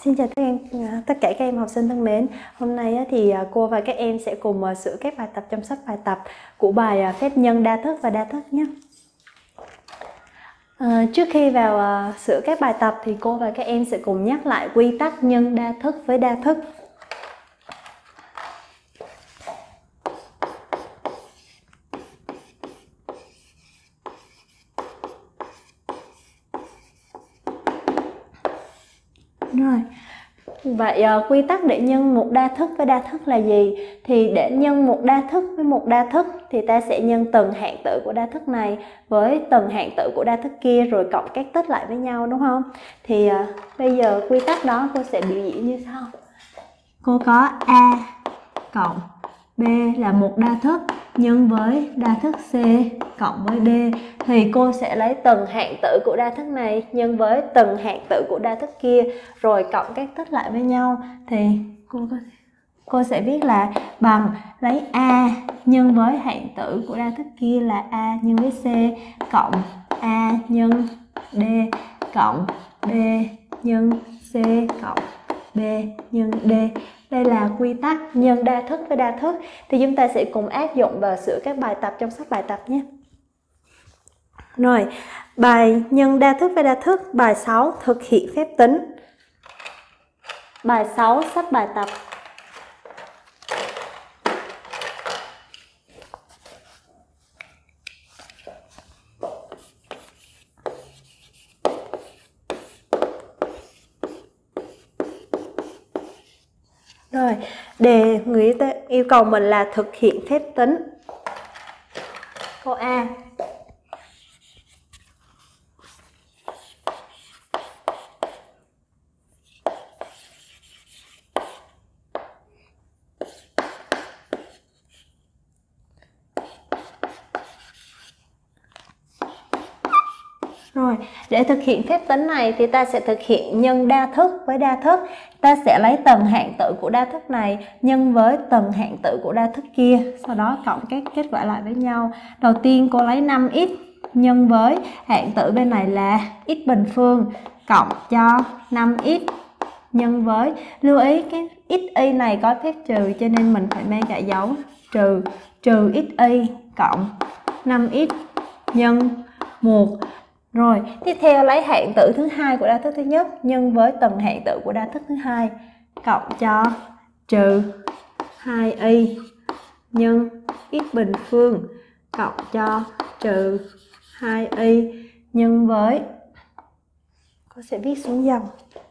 Xin chào tất cả các em học sinh thân mến. Hôm nay thì cô và các em sẽ cùng sửa các bài tập trong sách bài tập của bài phép nhân đa thức và đa thức nhé. Trước khi vào sửa các bài tập thì cô và các em sẽ cùng nhắc lại quy tắc nhân đa thức với đa thức. Rồi. Vậy quy tắc để nhân một đa thức với đa thức là gì? Thì để nhân một đa thức với một đa thức thì ta sẽ nhân từng hạng tử của đa thức này với từng hạng tử của đa thức kia rồi cộng các tích lại với nhau, đúng không? Thì bây giờ quy tắc đó cô sẽ biểu diễn như sau. Cô có A cộng B là một đa thức nhân với đa thức C cộng với D, thì cô sẽ lấy từng hạng tử của đa thức này nhân với từng hạng tử của đa thức kia rồi cộng các tích lại với nhau, thì cô sẽ viết là bằng lấy A nhân với hạng tử của đa thức kia là A nhân với C cộng A nhân D cộng B nhân C cộng B nhân D. Đây là quy tắc nhân đa thức với đa thức. Thì chúng ta sẽ cùng áp dụng và sửa các bài tập trong sách bài tập nhé. Rồi, bài nhân đa thức với đa thức, bài 6 thực hiện phép tính. Bài 6 sách bài tập. Rồi, người ta yêu cầu mình là thực hiện phép tính. Câu A. Rồi, để thực hiện phép tính này thì ta sẽ thực hiện nhân đa thức với đa thức. Ta sẽ lấy từng hạng tử của đa thức này nhân với từng hạng tử của đa thức kia, sau đó cộng các kết quả lại với nhau. Đầu tiên cô lấy 5x nhân với hạng tử bên này là x bình phương cộng cho 5x nhân với, lưu ý cái xy này có phép trừ cho nên mình phải mang cả dấu trừ, trừ xy cộng 5x nhân 1. Rồi, tiếp theo lấy hạng tử thứ hai của đa thức thứ nhất nhân với từng hạng tử của đa thức thứ hai cộng cho trừ 2y nhân x bình phương cộng cho trừ 2y nhân với, cô sẽ viết xuống dòng,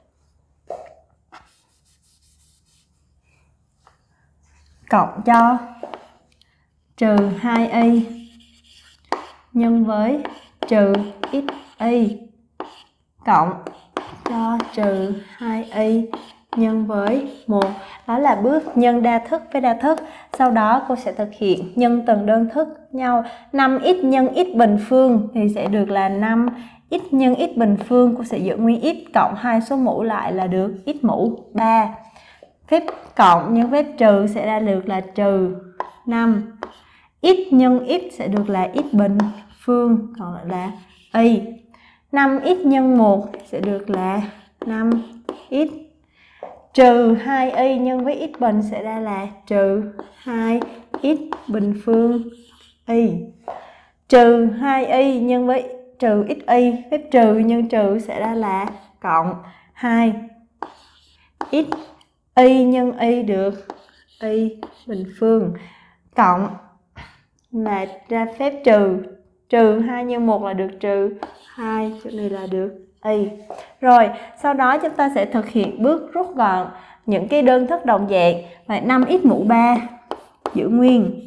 cộng cho trừ 2y nhân với trừ xy cộng cho trừ 2y nhân với 1. Đó là bước nhân đa thức với đa thức. Sau đó cô sẽ thực hiện nhân từng đơn thức nhau. 5x nhân x bình phương thì sẽ được là 5x nhân x bình phương, cô sẽ giữ nguyên x cộng hai số mũ lại là được x mũ 3. Phép cộng nhân phép trừ sẽ ra được là trừ 5. X nhân x sẽ được là x bình phương, còn lại là y. 5x nhân 1 sẽ được là 5x. Trừ 2y nhân với x bình sẽ ra là trừ 2x bình phương y. Trừ 2y nhân với trừ xy, phép trừ nhân trừ sẽ ra là cộng 2. X y nhân y được y bình phương cộng là ra phép trừ, trừ 2 nhân 1 là được trừ 2, chỗ này là được y. Rồi, sau đó chúng ta sẽ thực hiện bước rút gọn những cái đơn thức đồng dạng. Vậy 5x mũ 3 giữ nguyên,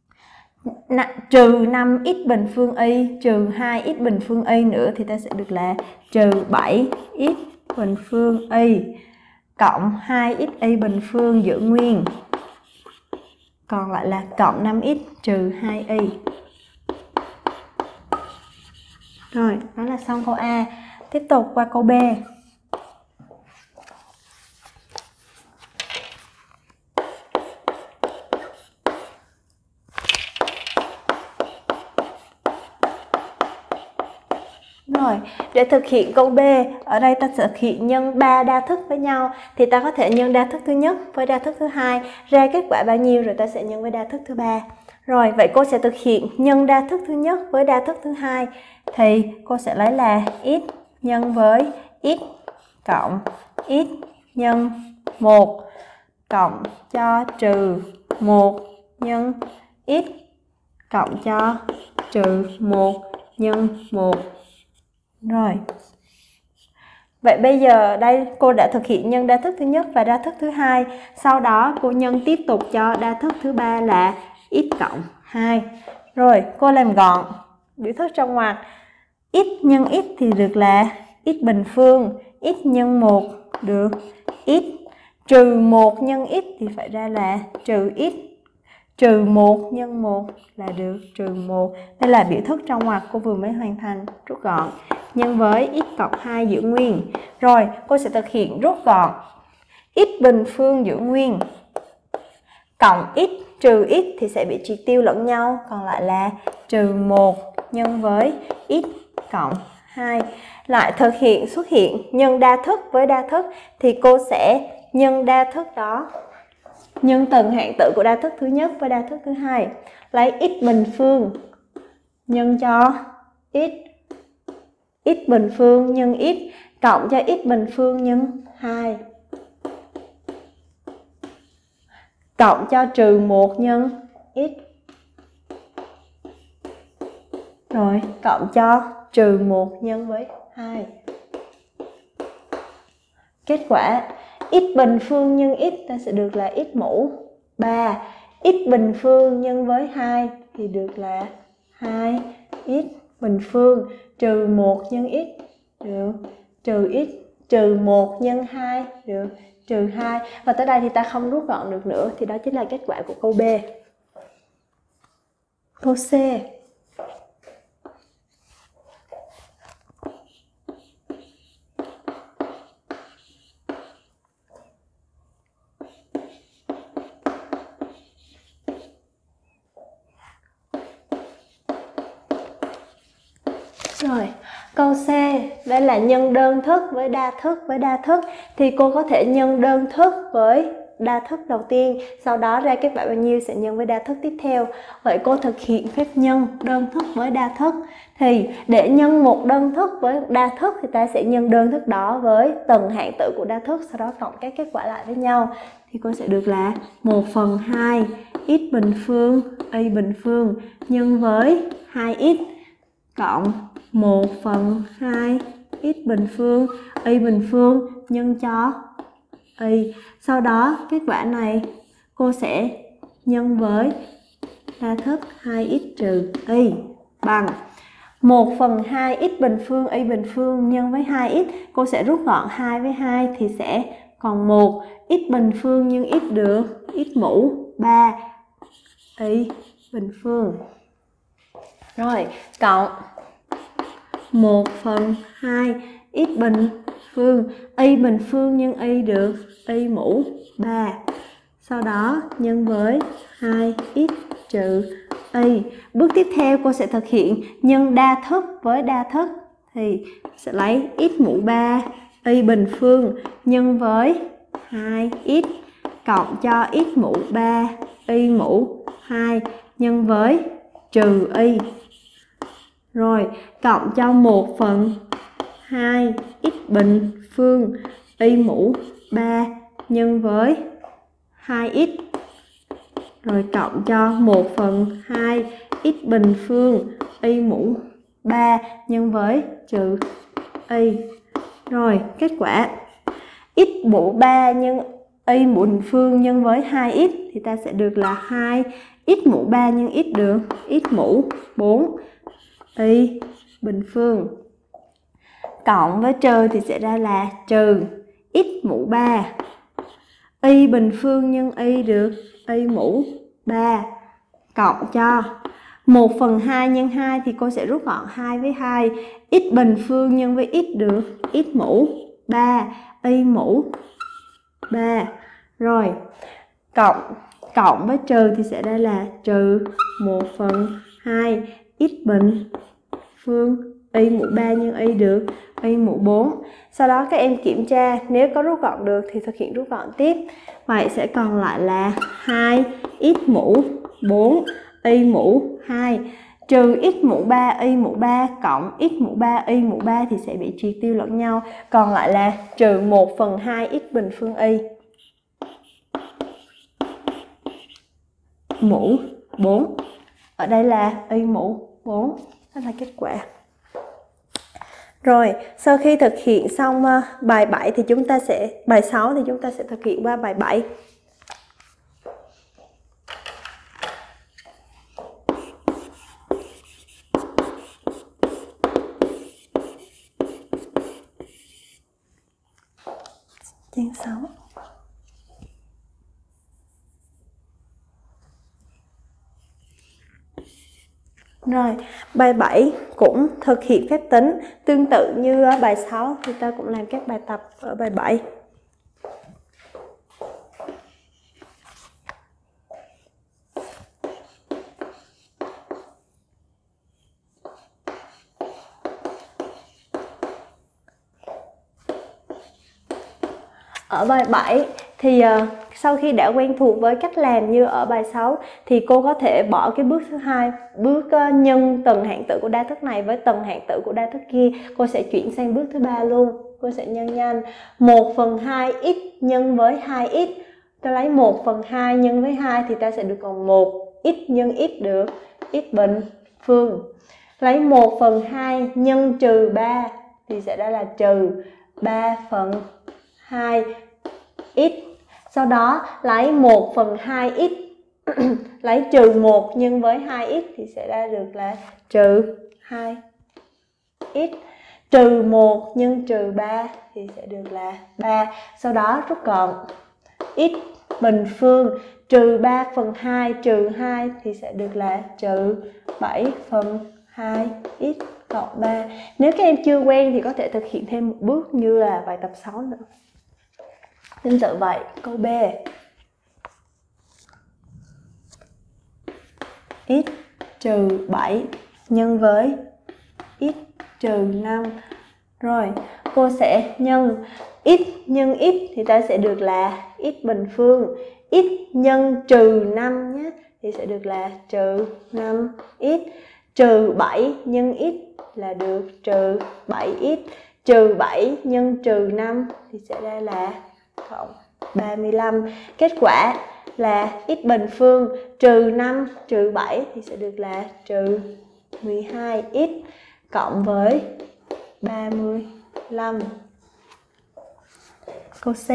trừ 5x bình phương y trừ 2x bình phương y nữa thì ta sẽ được là trừ 7x bình phương y cộng 2xy bình phương giữ nguyên, còn lại là cộng 5x trừ 2y. Rồi, đó là xong câu A. Tiếp tục qua câu B. Rồi, Rồi, để thực hiện câu B, ở đây ta thực hiện nhân 3 đa thức với nhau thì ta có thể nhân đa thức thứ nhất với đa thức thứ hai, ra kết quả bao nhiêu rồi ta sẽ nhân với đa thức thứ ba. Rồi, vậy cô sẽ thực hiện nhân đa thức thứ nhất với đa thức thứ hai thì cô sẽ lấy là x nhân với x cộng x nhân 1 cộng cho trừ 1 nhân x cộng cho trừ 1 nhân 1. Rồi. Vậy bây giờ đây cô đã thực hiện nhân đa thức thứ nhất và đa thức thứ hai. Sau đó cô nhân tiếp tục cho đa thức thứ ba là x cộng 2. Rồi, cô làm gọn biểu thức trong ngoặc. X nhân x thì được là x bình phương, x nhân 1 được x, trừ 1 nhân x thì phải ra là trừ x, trừ 1 nhân 1 là được trừ 1. Đây là biểu thức trong ngoặc cô vừa mới hoàn thành, rút gọn. Nhân với x cộng 2 giữ nguyên. Rồi, cô sẽ thực hiện rút gọn. X bình phương giữ nguyên. Cộng x trừ x thì sẽ bị triệt tiêu lẫn nhau, còn lại là trừ 1 nhân với x cộng 2. Lại thực hiện xuất hiện nhân đa thức với đa thức thì cô sẽ nhân đa thức đó, nhân tầng hạng tử của đa thức thứ nhất với đa thức thứ hai. Lấy x bình phương nhân cho x, x bình phương nhân x cộng cho x bình phương nhân 2 cộng cho trừ 1 nhân x, rồi cộng cho trừ 1 nhân với 2. Kết quả x bình phương nhân x ta sẽ được là x mũ 3. X bình phương nhân với 2 thì được là 2x bình phương, trừ 1 nhân x được trừ x, trừ 1 nhân 2 được trừ 2. Và tới đây thì ta không rút gọn được nữa, thì đó chính là kết quả của câu B. Câu C. Rồi, câu C, đây là nhân đơn thức với đa thức thì cô có thể nhân đơn thức với đa thức đầu tiên, sau đó ra kết quả bao nhiêu sẽ nhân với đa thức tiếp theo. Vậy cô thực hiện phép nhân đơn thức với đa thức. Thì để nhân một đơn thức với đa thức thì ta sẽ nhân đơn thức đó với tầng hạng tử của đa thức, sau đó cộng các kết quả lại với nhau. Thì cô sẽ được là 1/2 x bình phương y bình phương nhân với 2x cộng 1/2 x bình phương y bình phương nhân cho y. Sau đó kết quả này cô sẽ nhân với đa thức 2x trừ y bằng 1/2 x bình phương y bình phương nhân với 2x. Cô sẽ rút gọn 2 với 2 thì sẽ còn 1. X bình phương nhân x được x mũ 3 y bình phương. Rồi, cộng 1/2 x bình phương y bình phương nhân y được y mũ 3. Sau đó nhân với 2x trừ y. Bước tiếp theo cô sẽ thực hiện nhân đa thức với đa thức thì sẽ lấy x mũ 3 y bình phương nhân với 2x cộng cho x mũ 3 y mũ 2 nhân với trừ y. Rồi, cộng cho 1/2 x bình phương y mũ 3 nhân với 2x. Rồi cộng cho 1/2 x bình phương y mũ 3 nhân với trừ y. Rồi, kết quả x mũ 3 nhân y mũ bình phương nhân với 2x thì ta sẽ được là 2 x mũ 3 nhân x được x mũ 4 y bình phương. Cộng với trừ thì sẽ ra là trừ x mũ 3 y bình phương nhân y được y mũ 3 cộng cho 1/2 nhân 2 thì cô sẽ rút gọn 2 với 2. X bình phương nhân với x được x mũ 3 y mũ 3. Rồi, cộng với trừ thì sẽ ra là trừ 1/2 x bình phương y mũ 3 nhân y được y mũ 4. Sau đó các em kiểm tra, nếu có rút gọn được thì thực hiện rút gọn tiếp. Vậy sẽ còn lại là 2x mũ 4 y mũ 2 trừ x mũ 3 y mũ 3 cộng x mũ 3 y mũ 3 thì sẽ bị triệt tiêu lẫn nhau. Còn lại là trừ 1/2 x bình phương y mũ 4. Ở đây là y mũ 4. Đó là kết quả. Rồi, sau khi thực hiện xong bài 7 thì bài 6 thì chúng ta sẽ thực hiện qua bài 7. Chương 6. Rồi, bài 7 cũng thực hiện phép tính tương tự như bài 6 thì ta cũng làm các bài tập ở bài 7. Ở bài 7 thì sau khi đã quen thuộc với cách làm như ở bài 6 thì cô có thể bỏ cái bước thứ hai, bước nhân tầng hạng tử của đa thức này với tầng hạng tử của đa thức kia. Cô sẽ chuyển sang bước thứ ba luôn. Cô sẽ nhân nhanh 1/2 x nhân với 2x. Ta lấy 1/2 nhân với 2 thì ta sẽ được còn 1 x nhân x được x bình phương. Lấy 1/2 nhân trừ 3 thì sẽ ra là trừ 3/2 x. Sau đó lấy 1/2 x lấy trừ 1 nhân với 2x thì sẽ ra được là trừ 2x. Trừ 1 nhân trừ 3 thì sẽ được là 3. Sau đó rút gọn x bình phương trừ 3/2 trừ 2 thì sẽ được là trừ 7/2x cộng 3. Nếu các em chưa quen thì có thể thực hiện thêm một bước như là bài tập 6 nữa. Tương tự vậy, câu B. X trừ 7 nhân với x trừ 5. Rồi, cô sẽ nhân x nhân x thì ta sẽ được là x bình phương. X nhân trừ 5 nhé thì sẽ được là trừ 5x. Trừ 7 nhân x là được trừ 7x. Trừ 7 nhân trừ 5 thì sẽ ra là cộng 35. Kết quả là x bình phương trừ 5 trừ 7 thì sẽ được là trừ 12x cộng với 35. Câu C.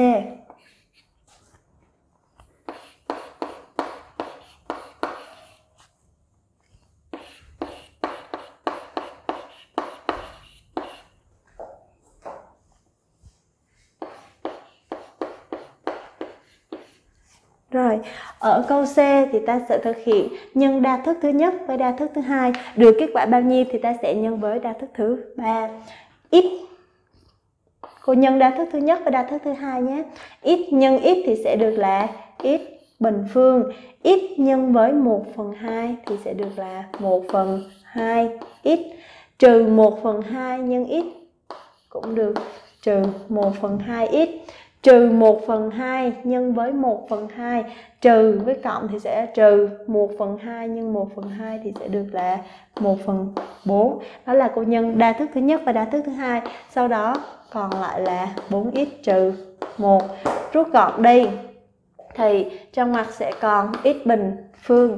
Rồi, ở câu C thì ta sẽ thực hiện nhân đa thức thứ nhất với đa thức thứ hai. Được kết quả bao nhiêu thì ta sẽ nhân với đa thức thứ 3. X, cô nhân đa thức thứ nhất với đa thức thứ hai nhé. X nhân x thì sẽ được là x bình phương. X nhân với 1/2 thì sẽ được là 1/2x. Trừ 1/2 nhân x cũng được trừ 1/2x. Trừ 1/2 nhân với 1/2 trừ với cộng thì sẽ trừ 1/2 nhân 1/2 thì sẽ được là 1/4. Đó là cô nhân đa thức thứ nhất và đa thức thứ hai. Sau đó còn lại là 4x trừ 1. Rút gọn đi thì trong mặt sẽ còn x bình phương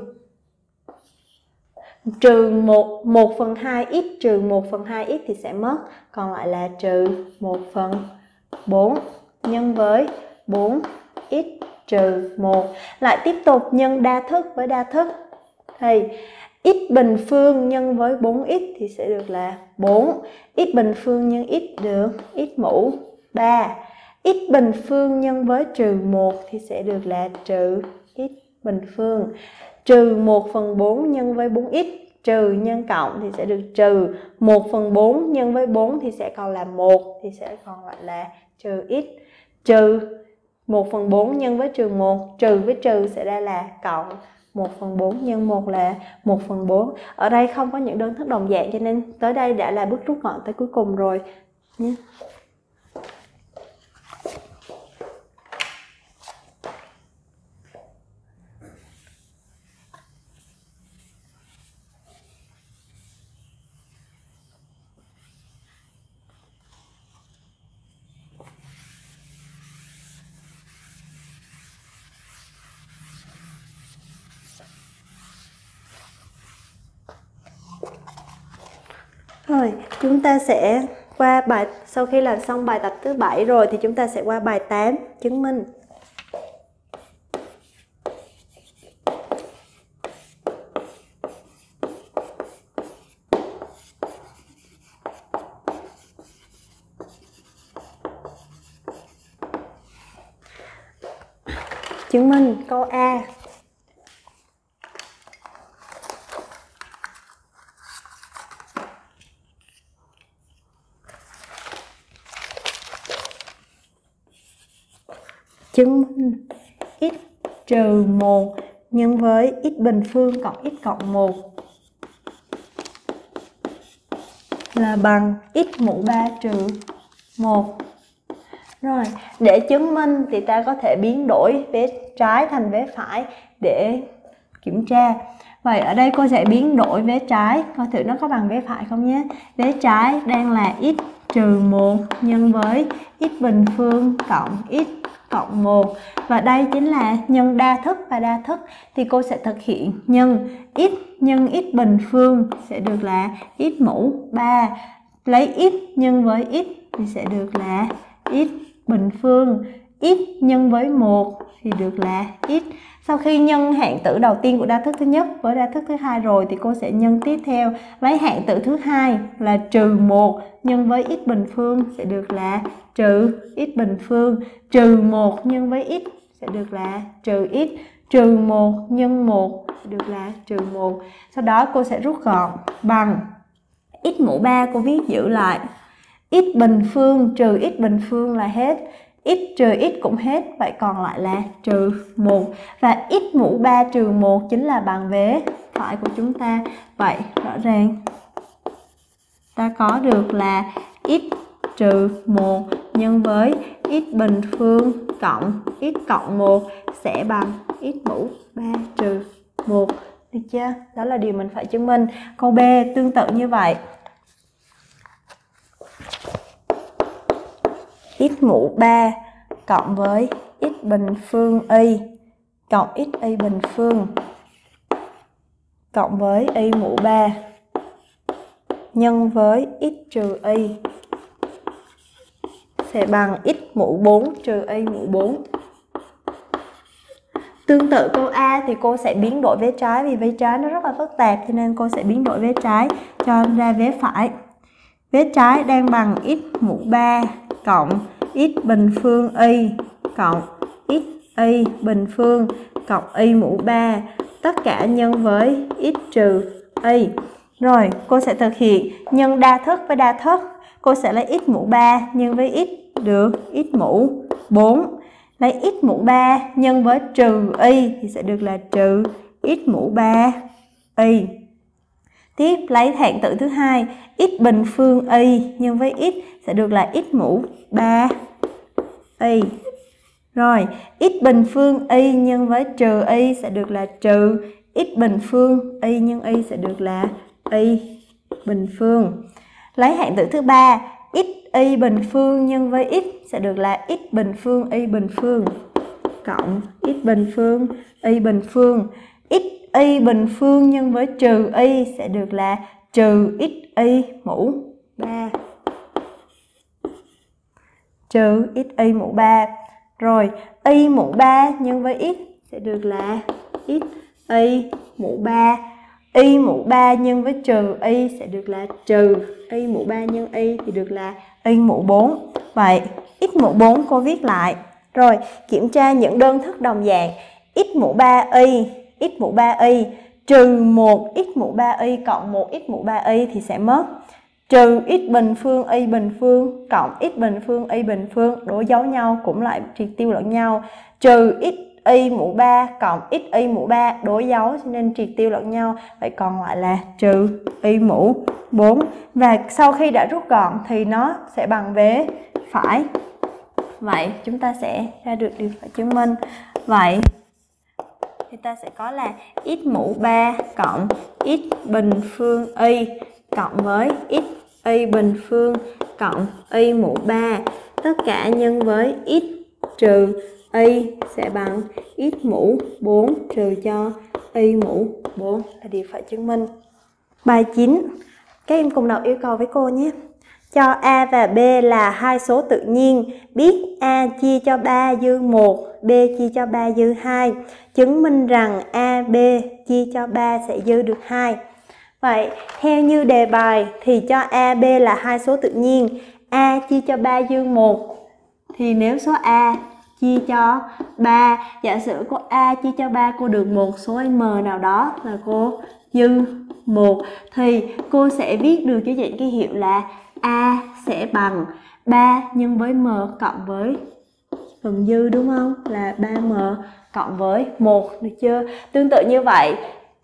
trừ 1/2x trừ 1/2x thì sẽ mất. Còn lại là trừ 1/4 nhân với 4x trừ 1. Lại tiếp tục nhân đa thức với đa thức. Thì x bình phương nhân với 4x thì sẽ được là 4. X bình phương nhân x được x mũ 3. X bình phương nhân với trừ 1 thì sẽ được là trừ x bình phương. Trừ 1/4 nhân với 4x. Trừ nhân cộng thì sẽ được trừ 1/4 nhân với 4 thì sẽ còn là 1 thì sẽ còn lại là trừ x. Trừ 1/4 nhân với trừ 1, trừ với trừ sẽ ra là cộng 1/4 nhân 1 là 1/4. Ở đây không có những đơn thức đồng dạng cho nên tới đây đã là bước rút gọn tới cuối cùng rồi nhé. Rồi, chúng ta sẽ qua bài, sau khi làm xong bài tập thứ 7 rồi thì chúng ta sẽ qua bài 8, chứng minh. Chứng minh câu A. Chứng minh x trừ 1 nhân với x bình phương cộng x cộng 1 là bằng x mũ 3 trừ 1. Rồi, để chứng minh thì ta có thể biến đổi vế trái thành vế phải để kiểm tra. Vậy ở đây cô sẽ biến đổi vế trái, coi thử nó có bằng vế phải không nhé. Vế trái đang là x trừ 1 nhân với x bình phương cộng x cộng 1. Và đây chính là nhân đa thức, và đa thức thì cô sẽ thực hiện nhân x nhân x bình phương sẽ được là x mũ 3. Lấy x nhân với x thì sẽ được là x bình phương. X nhân với 1 thì được là x. Sau khi nhân hạng tử đầu tiên của đa thức thứ nhất với đa thức thứ hai rồi thì cô sẽ nhân tiếp theo, lấy hạng tử thứ hai là trừ 1 nhân với x bình phương sẽ được là trừ x bình phương. Trừ 1 nhân với x sẽ được là trừ x. Trừ 1 nhân 1 sẽ được là trừ 1. Sau đó cô sẽ rút gọn bằng x mũ 3 cô viết giữ lại. X bình phương trừ x bình phương là hết. X trừ x cũng hết, vậy còn lại là trừ 1. Và x mũ 3 trừ 1 chính là bằng vế phải của chúng ta. Vậy rõ ràng ta có được là x trừ 1 nhân với x bình phương cộng x cộng 1 sẽ bằng x mũ 3 trừ 1. Được chưa? Đó là điều mình phải chứng minh. Câu B tương tự như vậy. X mũ 3 cộng với x bình phương y cộng x y bình phương cộng với y mũ 3 nhân với x trừ y sẽ bằng x mũ 4 trừ y mũ 4. Tương tự câu A thì cô sẽ biến đổi vế trái, vì vế trái nó rất là phức tạp cho nên cô sẽ biến đổi vế trái cho ra vế phải. Vế trái đang bằng x mũ 3 cộng x bình phương y cộng x y bình phương cộng y mũ 3 tất cả nhân với x trừ y. Rồi cô sẽ thực hiện nhân đa thức với đa thức. Cô sẽ lấy x mũ 3 nhân với x được x mũ 4. Lấy x mũ 3 nhân với trừ y thì sẽ được là trừ x mũ 3 y. Tiếp lấy hạng tử thứ hai, x bình phương y nhân với x sẽ được là x mũ 3 y. Rồi, x bình phương y nhân với trừ y sẽ được là trừ x bình phương y nhân y sẽ được là y bình phương. Lấy hạng tử thứ ba, x y bình phương nhân với x sẽ được là x bình phương y bình phương cộng x bình phương y bình phương. X y bình phương nhân với trừ y sẽ được là trừ x y mũ 3 trừ x y mũ 3. Rồi y mũ 3 nhân với x sẽ được là x y mũ 3. Y mũ 3 nhân với trừ y sẽ được là trừ y mũ 3 nhân y thì được là y mũ 4. Vậy x mũ 4 cô viết lại. Rồi kiểm tra những đơn thức đồng dạng. X mũ 3 y, x mũ 3 y trừ 1 x mũ 3 y cộng 1 x mũ 3 y thì sẽ mất trừ x bình phương y bình phương cộng x bình phương y bình phương, đối dấu nhau cũng lại triệt tiêu lẫn nhau, trừ x y mũ 3 cộng x y mũ 3 đối dấu cho nên triệt tiêu lẫn nhau. Vậy còn lại là trừ y mũ 4. Và sau khi đã rút gọn thì nó sẽ bằng vế phải. Vậy chúng ta sẽ ra được điều phải chứng minh. Vậy thì ta sẽ có là x mũ 3 cộng x bình phương y cộng với x y bình phương cộng y mũ 3 tất cả nhân với x trừ y sẽ bằng x mũ 4 trừ cho y mũ 4 là điều phải chứng minh. Bài 9. Các em cùng đọc yêu cầu với cô nhé. Cho A và B là hai số tự nhiên, biết A chia cho 3 dư 1, B chia cho 3 dư 2. Chứng minh rằng A, B chia cho 3 sẽ dư được 2. Vậy, theo như đề bài thì cho A, B là hai số tự nhiên, A chia cho 3 dư 1. Thì nếu số A chia cho 3, giả sử cô A chia cho 3 cô được một số M nào đó là cô dư 1. Thì cô sẽ viết được cái dạng ký hiệu là A sẽ bằng 3 nhân với M cộng với phần dư, đúng không? Là 3M cộng với 1, được chưa? Tương tự như vậy,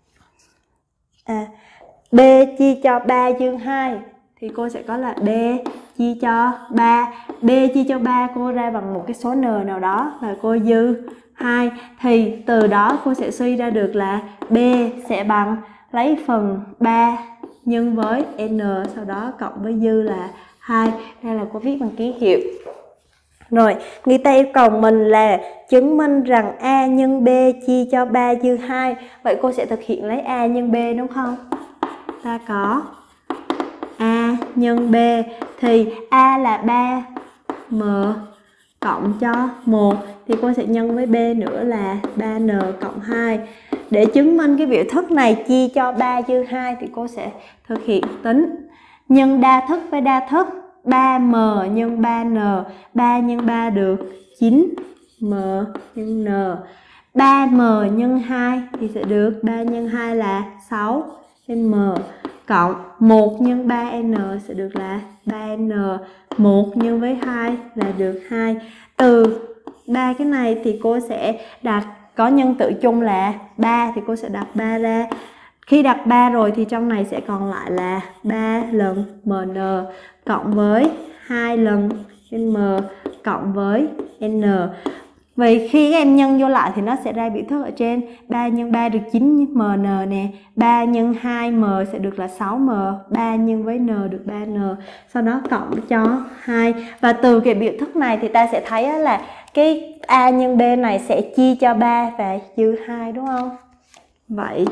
B chia cho 3 dư 2 thì cô sẽ có là B chia cho 3. B chia cho 3 cô ra bằng một cái số N nào đó và cô dư 2. Thì từ đó cô sẽ suy ra được là B sẽ bằng lấy phần 3 nhân với N, sau đó cộng với dư là 2. Đây là cô viết bằng ký hiệu. Rồi, người ta yêu cầu mình là chứng minh rằng A nhân B chia cho 3 dư 2. Vậy cô sẽ thực hiện lấy A nhân B, đúng không? Ta có A nhân B thì A là 3M cộng cho 1 thì cô sẽ nhân với B nữa là 3N cộng 2. Để chứng minh cái biểu thức này chia cho 3 dư 2 thì cô sẽ thực hiện tính nhân đa thức với đa thức. 3M nhân 3N, 3 nhân 3 được 9M nhân N. 3M nhân 2 thì sẽ được 3 nhân 2 là 6M cộng 1 nhân 3N sẽ được là 3N. 1 nhân với 2 là được 2. Từ ba cái này thì cô sẽ đặt có nhân tử chung là 3 thì cô sẽ đặt 3 ra. Khi đặt 3 rồi thì trong này sẽ còn lại là 3 lần MN cộng với 2 lần M cộng với N. Vậy khi các em nhân vô lại thì nó sẽ ra biểu thức ở trên 3 nhân 3 được 9MN nè, 3 nhân 2M sẽ được là 6M, 3 nhân với N được 3N, sau đó cộng cho 2. Và từ cái biểu thức này thì ta sẽ thấy là cái A nhân B này sẽ chia cho 3 và dư 2, đúng không? Vậy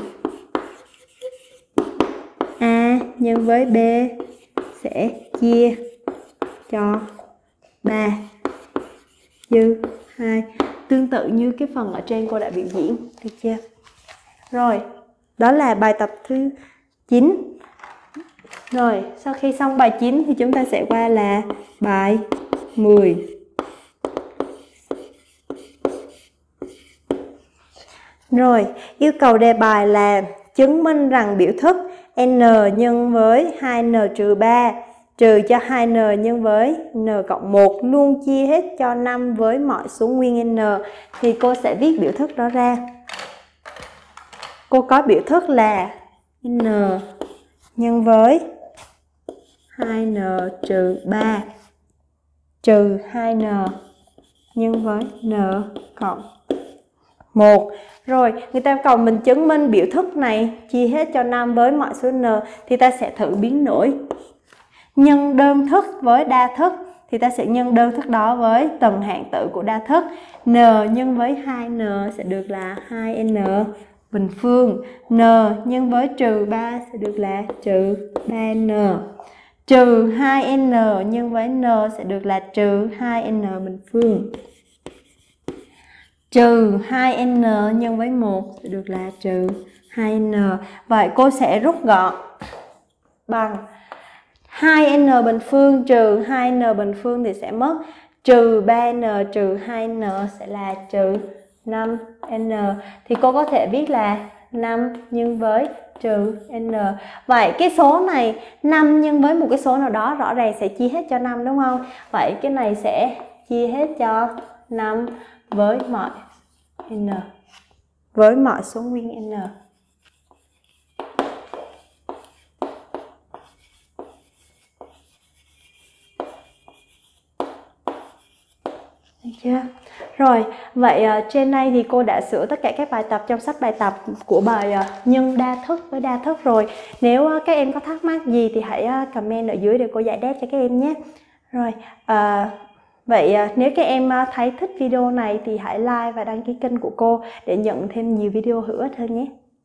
A nhân với B sẽ chia cho 3 dư 2. Tương tự như cái phần ở trên cô đã biểu diễn, được chưa? Rồi, đó là bài tập thứ 9. Rồi, sau khi xong bài 9 thì chúng ta sẽ qua là bài 10. Rồi, yêu cầu đề bài là chứng minh rằng biểu thức N nhân với 2N trừ 3 trừ cho 2N nhân với N cộng 1 luôn chia hết cho 5 với mọi số nguyên N. Thì cô sẽ viết biểu thức đó ra. Cô có biểu thức là N nhân với 2N trừ 3 trừ 2N nhân với N cộng 1. Rồi, người ta cầu mình chứng minh biểu thức này chia hết cho 5 với mọi số N thì ta sẽ thử biến đổi. Nhân đơn thức với đa thức thì ta sẽ nhân đơn thức đó với tầng hạng tử của đa thức. N nhân với 2N sẽ được là 2N bình phương. N nhân với trừ 3 sẽ được là trừ 3N. Trừ 2N nhân với N sẽ được là trừ 2N bình phương. Trừ 2N nhân với 1 sẽ được là trừ 2N. Vậy cô sẽ rút gọn bằng 2N bình phương trừ 2N bình phương thì sẽ mất trừ 3N trừ 2N sẽ là trừ 5N. Thì cô có thể viết là 5 nhân với trừ N. Vậy cái số này 5 nhân với một cái số nào đó rõ ràng sẽ chia hết cho 5, đúng không? Vậy cái này sẽ chia hết cho 5 với mọi n với mọi số nguyên n. Được chưa? Rồi, vậy trên đây thì cô đã sửa tất cả các bài tập trong sách bài tập của bài nhân đa thức với đa thức rồi. Nếu các em có thắc mắc gì thì hãy comment ở dưới để cô giải đáp cho các em nhé. Rồi, vậy nếu các em thấy thích video này thì hãy like và đăng ký kênh của cô để nhận thêm nhiều video hữu ích hơn nhé.